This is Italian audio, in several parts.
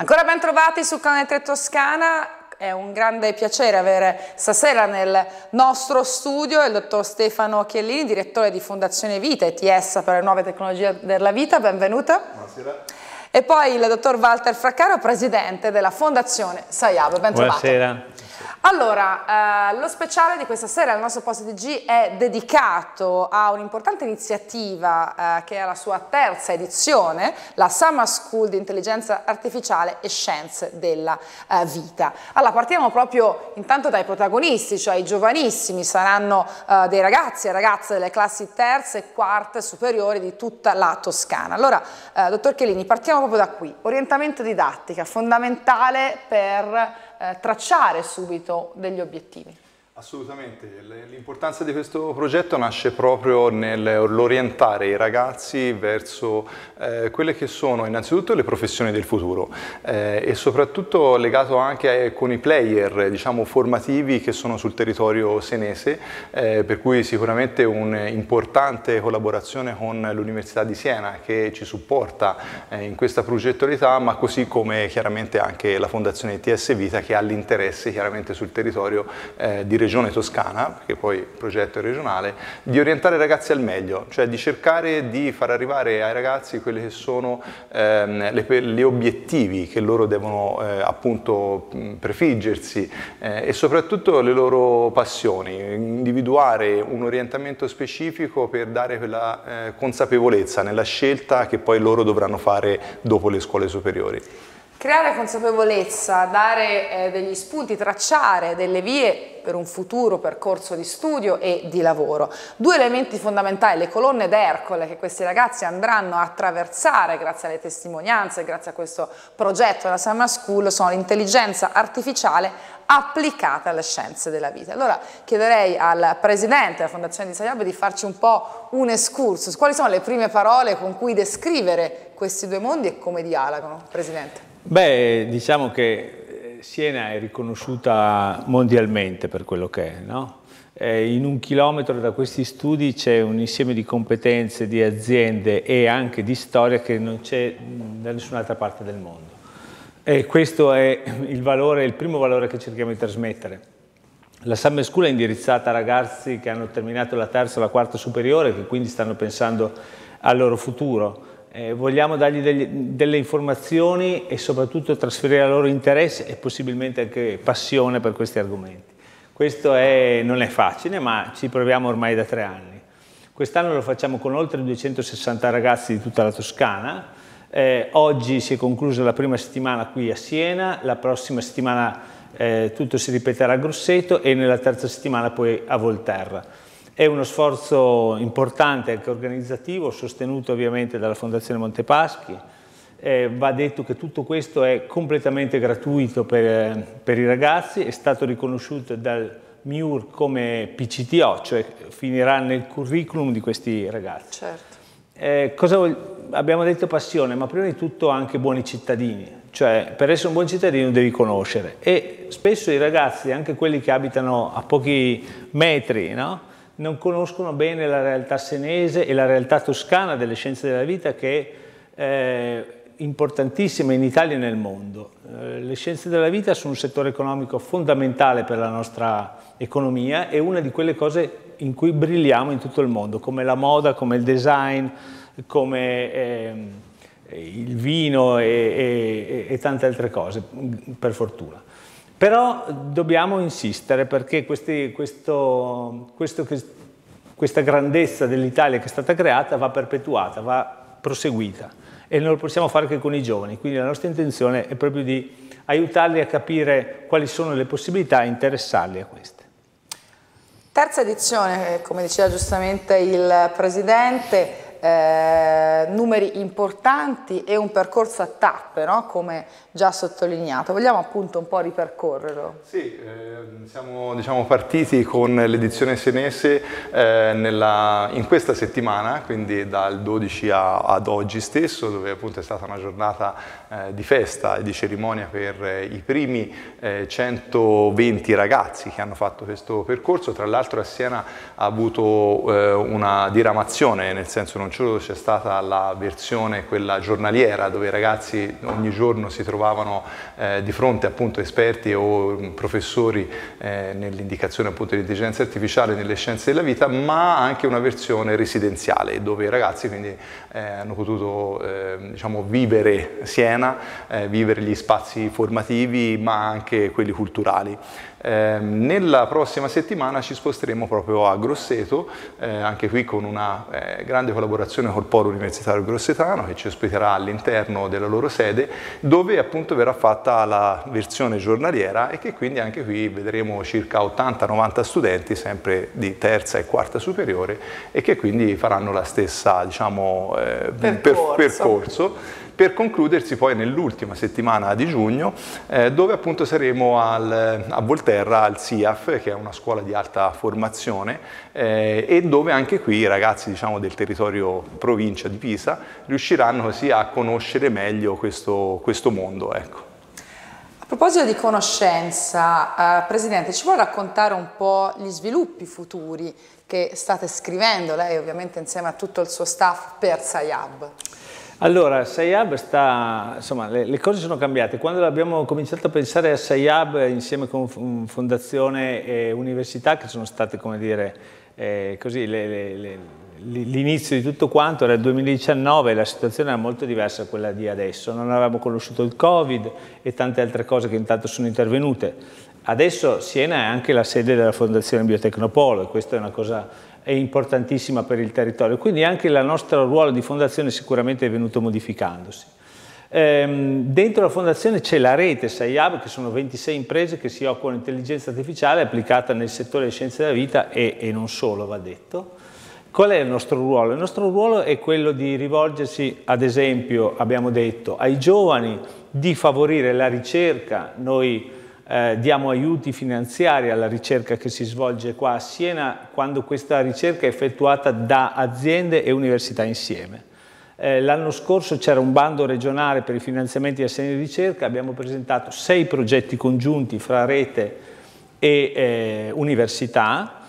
Ancora ben trovati sul canale 3 Toscana, è un grande piacere avere stasera nel nostro studio il dottor Stefano Chiellini, direttore di Fondazione Vita ETS per le nuove tecnologie della vita, benvenuto. Buonasera. E poi il dottor Walter Fraccaro, presidente della Fondazione SAIAB, ben trovato. Buonasera. Allora, lo speciale di questa sera al nostro Post TG è dedicato a un'importante iniziativa che è la sua terza edizione, la Summer School di Intelligenza Artificiale e Scienze della Vita. Allora, partiamo proprio intanto dai protagonisti, cioè i giovanissimi, saranno dei ragazzi e ragazze delle classi terze e quarte superiori di tutta la Toscana. Allora, dottor Chiellini, partiamo proprio da qui. Orientamento didattica, fondamentale per tracciare subito degli obiettivi. Assolutamente, l'importanza di questo progetto nasce proprio nell'orientare i ragazzi verso quelle che sono innanzitutto le professioni del futuro e soprattutto legato anche con i player, diciamo, formativi che sono sul territorio senese, per cui sicuramente un'importante collaborazione con l'Università di Siena che ci supporta in questa progettualità, ma così come chiaramente anche la Fondazione ETS Vita che ha l'interesse chiaramente sul territorio di Regione Toscana, perché poi il progetto è regionale, di orientare i ragazzi al meglio, cioè di cercare di far arrivare ai ragazzi quelli che sono gli obiettivi che loro devono appunto prefiggersi e soprattutto le loro passioni, individuare un orientamento specifico per dare quella consapevolezza nella scelta che poi loro dovranno fare dopo le scuole superiori. Creare consapevolezza, dare degli spunti, tracciare delle vie per un futuro percorso di studio e di lavoro. Due elementi fondamentali, le colonne d'Ercole che questi ragazzi andranno a attraversare grazie alle testimonianze, grazie a questo progetto della Summer School, sono l'intelligenza artificiale applicata alle scienze della vita. Allora chiederei al presidente della Fondazione di SAIAB di farci un po' un excursus. Quali sono le prime parole con cui descrivere questi due mondi e come dialogano, Presidente? Beh, diciamo che Siena è riconosciuta mondialmente per quello che è, no? In 1 chilometro da questi studi c'è un insieme di competenze, di aziende e anche di storia che non c'è da nessun'altra parte del mondo. E questo è il valore, il primo valore che cerchiamo di trasmettere. La Summer School è indirizzata a ragazzi che hanno terminato la terza o la quarta superiore, che quindi stanno pensando al loro futuro. Vogliamo dargli delle informazioni e soprattutto trasferire il loro interesse e possibilmente anche passione per questi argomenti. Questo non è facile, ma ci proviamo ormai da 3 anni. Quest'anno lo facciamo con oltre 260 ragazzi di tutta la Toscana. Oggi si è conclusa la prima settimana qui a Siena, la prossima settimana tutto si ripeterà a Grosseto e nella terza settimana poi a Volterra. È uno sforzo importante anche organizzativo, sostenuto ovviamente dalla Fondazione Montepaschi. Va detto che tutto questo è completamente gratuito per i ragazzi, è stato riconosciuto dal MIUR come PCTO, cioè finirà nel curriculum di questi ragazzi. Certo. Abbiamo detto passione, ma prima di tutto anche buoni cittadini. Cioè, per essere un buon cittadino devi conoscere e spesso i ragazzi, anche quelli che abitano a pochi metri, no? Non conoscono bene la realtà senese e la realtà toscana delle scienze della vita che è importantissima in Italia e nel mondo. Le scienze della vita sono un settore economico fondamentale per la nostra economia e una di quelle cose in cui brilliamo in tutto il mondo, come la moda, come il design, come il vino e tante altre cose, per fortuna. Però dobbiamo insistere perché questa grandezza dell'Italia che è stata creata va perpetuata, va proseguita e non lo possiamo fare che con i giovani, quindi la nostra intenzione è proprio di aiutarli a capire quali sono le possibilità e interessarli a queste. Terza edizione, come diceva giustamente il Presidente, numeri importanti e un percorso a tappe, no? Come già sottolineato. Vogliamo appunto un po' ripercorrerlo? Sì, siamo diciamo, partiti con l'edizione senese in questa settimana, quindi dal 12 ad oggi stesso, dove appunto è stata una giornata di festa e di cerimonia per i primi 120 ragazzi che hanno fatto questo percorso. Tra l'altro a Siena ha avuto una diramazione, nel senso non non solo c'è stata la versione quella giornaliera, dove i ragazzi ogni giorno si trovavano di fronte appunto esperti o professori nell'indicazione appunto dell'intelligenza artificiale nelle scienze della vita, ma anche una versione residenziale, dove i ragazzi quindi hanno potuto diciamo, vivere Siena, vivere gli spazi formativi, ma anche quelli culturali. Nella prossima settimana ci sposteremo proprio a Grosseto, anche qui con una grande collaborazione col Polo Universitario Grossetano, che ci ospiterà all'interno della loro sede, dove appunto verrà fatta la versione giornaliera, e che quindi anche qui vedremo circa 80-90 studenti, sempre di terza e quarta superiore, e che quindi faranno la stessa, diciamo, percorso, per concludersi poi nell'ultima settimana di giugno, dove appunto saremo a Volterra, al SIAF, che è una scuola di alta formazione, e dove anche qui i ragazzi, diciamo, del territorio provincia di Pisa riusciranno così a conoscere meglio questo mondo. Ecco. A proposito di conoscenza, Presidente, ci vuole raccontare un po' gli sviluppi futuri che state scrivendo, lei ovviamente insieme a tutto il suo staff, per SciHub? Allora, SciHub insomma, le cose sono cambiate. Quando abbiamo cominciato a pensare a SciHub insieme con Fondazione e Università, che sono state, come dire, così, l'inizio di tutto quanto, era il 2019, la situazione era molto diversa da quella di adesso. Non avevamo conosciuto il Covid e tante altre cose che intanto sono intervenute. Adesso Siena è anche la sede della Fondazione Biotecnopolo, e questa è una cosa importantissima per il territorio, quindi anche il nostro ruolo di fondazione sicuramente è venuto modificandosi. Dentro la fondazione c'è la rete SciHub, che sono 26 imprese che si occupano di intelligenza artificiale applicata nel settore delle scienze della vita e non solo, va detto. Qual è il nostro ruolo? Il nostro ruolo è quello di rivolgersi, ad esempio, abbiamo detto, ai giovani, di favorire la ricerca. Noi diamo aiuti finanziari alla ricerca che si svolge qua a Siena, quando questa ricerca è effettuata da aziende e università insieme. L'anno scorso c'era un bando regionale per i finanziamenti di assegni di ricerca, abbiamo presentato 6 progetti congiunti fra rete e università,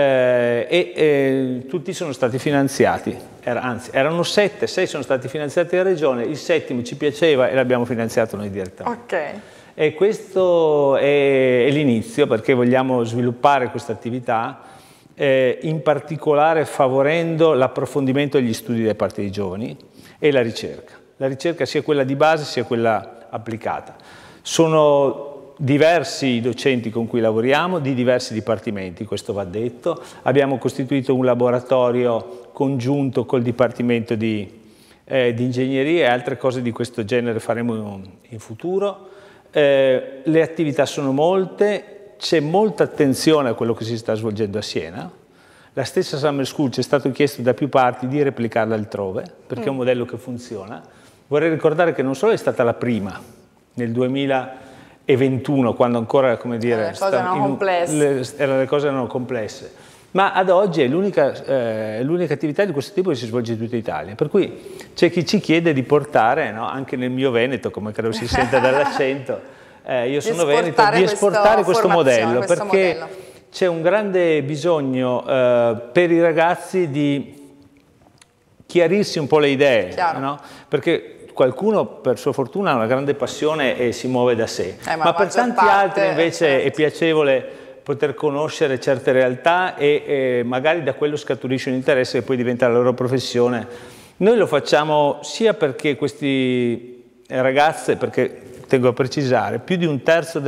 tutti sono stati finanziati, anzi erano 7, 6 sono stati finanziati dalla regione, il 7° ci piaceva e l'abbiamo finanziato noi direttamente. Okay. E questo è l'inizio, perché vogliamo sviluppare questa attività, in particolare favorendo l'approfondimento degli studi da parte dei giovani e la ricerca sia quella di base sia quella applicata. Sono diversi i docenti con cui lavoriamo, di diversi dipartimenti, questo va detto. Abbiamo costituito un laboratorio congiunto col Dipartimento di Ingegneria, e altre cose di questo genere faremo in futuro. Le attività sono molte, c'è molta attenzione a quello che si sta svolgendo a Siena. La stessa Summer School ci è stato chiesto da più parti di replicarla altrove, perché è un modello che funziona. Vorrei ricordare che non solo è stata la prima, nel 2021, quando ancora, come dire, le cose erano complesse, ma ad oggi è l'unica attività di questo tipo che si svolge in tutta Italia. Per cui c'è chi ci chiede di portare, no, anche nel mio Veneto, come credo si senta dall'accento, io sono veneto, di esportare questo modello, perché c'è un grande bisogno per i ragazzi di chiarirsi un po' le idee, no? Perché qualcuno per sua fortuna ha una grande passione e si muove da sé, ma per tanti altri invece è piacevole poter conoscere certe realtà e magari da quello scaturisce un interesse che poi diventa la loro professione. Noi lo facciamo sia perché questi ragazze, perché tengo a precisare, più di un terzo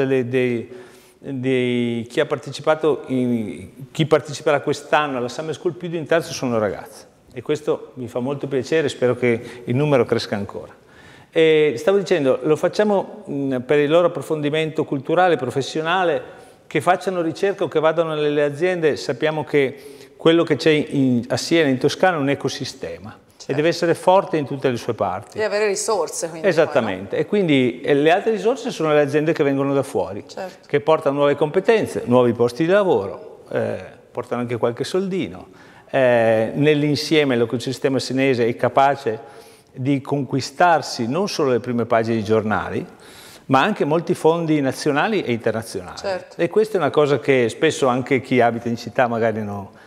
di chi ha partecipato, chi parteciperà quest'anno alla Summer School, più di un terzo sono ragazze, e questo mi fa molto piacere, spero che il numero cresca ancora. E stavo dicendo, lo facciamo per il loro approfondimento culturale, professionale, che facciano ricerca o che vadano nelle aziende. Sappiamo che quello che c'è a Siena, in Toscana, è un ecosistema, e deve essere forte in tutte le sue parti. Deve avere risorse, quindi. Esattamente, poi, no? E quindi le altre risorse sono le aziende che vengono da fuori, che portano nuove competenze, nuovi posti di lavoro, portano anche qualche soldino. Nell'insieme l'ecosistema senese è capace di conquistarsi non solo le prime pagine dei giornali, ma anche molti fondi nazionali e internazionali. E questa è una cosa che spesso anche chi abita in città magari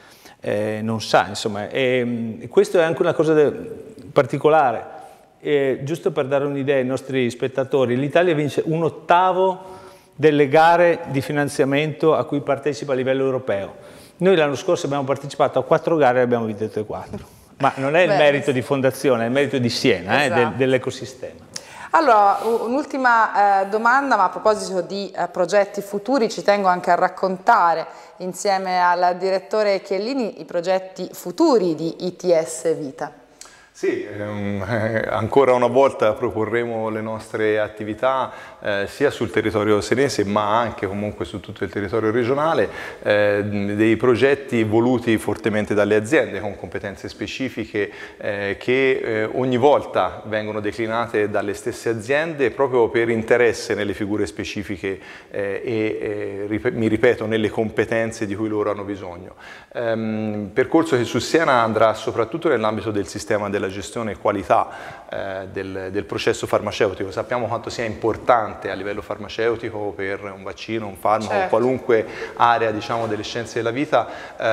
non sa, insomma. E questo è anche una cosa particolare. Giusto per dare un'idea ai nostri spettatori, l'Italia vince 1/8 delle gare di finanziamento a cui partecipa a livello europeo. Noi l'anno scorso abbiamo partecipato a 4 gare e abbiamo vinto tutte e 4. Ma non è il merito di fondazione, è il merito di Siena, esatto, dell'ecosistema. Allora, un'ultima domanda, ma a proposito di progetti futuri, ci tengo anche a raccontare insieme al direttore Chiellini i progetti futuri di ITS Vita. Sì, ancora una volta proporremo le nostre attività sia sul territorio senese ma anche comunque su tutto il territorio regionale, dei progetti voluti fortemente dalle aziende con competenze specifiche che ogni volta vengono declinate dalle stesse aziende proprio per interesse nelle figure specifiche mi ripeto, nelle competenze di cui loro hanno bisogno. Percorso che su Siena andrà soprattutto nell'ambito del sistema della gestione e qualità del processo farmaceutico. Sappiamo quanto sia importante a livello farmaceutico per un vaccino, un farmaco, certo, qualunque area, diciamo, delle scienze della vita,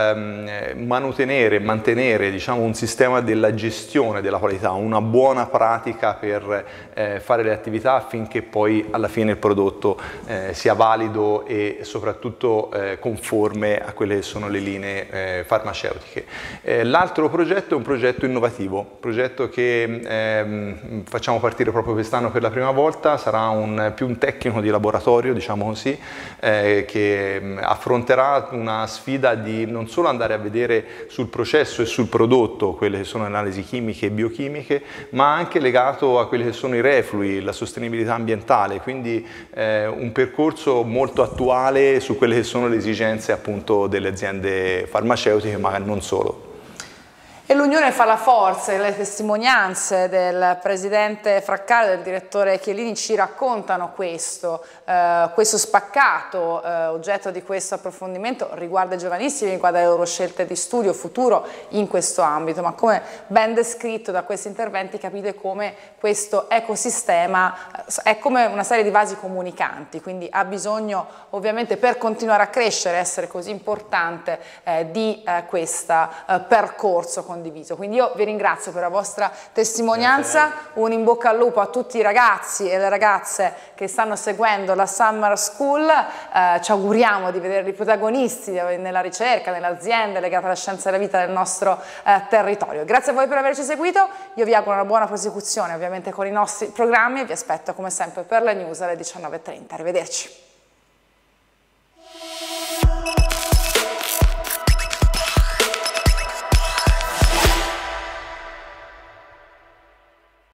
mantenere diciamo, un sistema della gestione della qualità, una buona pratica per fare le attività affinché poi alla fine il prodotto sia valido e soprattutto conforme a quelle che sono le linee farmaceutiche. L'altro progetto è un progetto innovativo, progetto che facciamo partire proprio quest'anno per la prima volta, sarà più un tecnico di laboratorio, diciamo così, che affronterà una sfida di non solo andare a vedere sul processo e sul prodotto quelle che sono le analisi chimiche e biochimiche, ma anche legato a quelli che sono i reflui, la sostenibilità ambientale, quindi un percorso molto attuale su quelle che sono le esigenze appunto delle aziende farmaceutiche, ma non solo. E l'unione fa la forza, le testimonianze del presidente Fraccaro e del direttore Chiellini ci raccontano questo spaccato, oggetto di questo approfondimento riguarda i giovanissimi, riguarda le loro scelte di studio futuro in questo ambito, ma come ben descritto da questi interventi capite come questo ecosistema è come una serie di vasi comunicanti, quindi ha bisogno ovviamente per continuare a crescere, essere così importante di questo percorso condiviso. Quindi io vi ringrazio per la vostra testimonianza, un in bocca al lupo a tutti i ragazzi e le ragazze che stanno seguendo la Summer School, ci auguriamo di vederli protagonisti nella ricerca, nelle aziende legate alla scienza della vita del nostro territorio. Grazie a voi per averci seguito, io vi auguro una buona prosecuzione ovviamente con i nostri programmi e vi aspetto come sempre per le news alle 19:30. Arrivederci.